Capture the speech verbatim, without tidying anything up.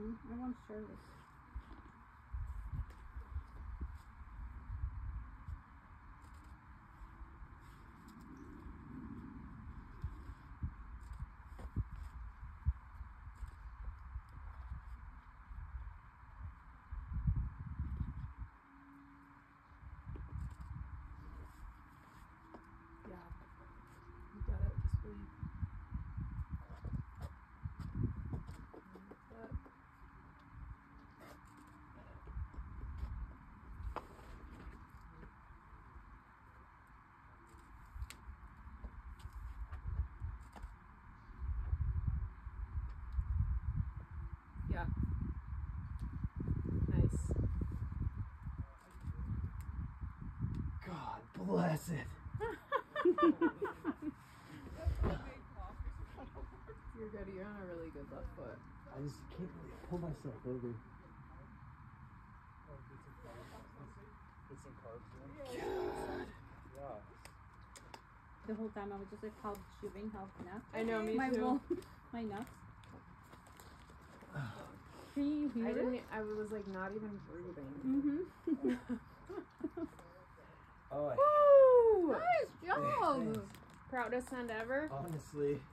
Mm-hmm. Everyone's service. Yeah. Nice. God bless it. You're good. You're on a really good left foot. I just can't really pull myself over. Get some carbs in. God. Yeah. The whole time I was just like half shooting, half nuts. I know, me my too. Wall, my nuts. Can you hear I it? didn't. I was like not even breathing. Mm-hmm. Oh, I Woo! Nice job! Thanks. Proudest son ever. Honestly.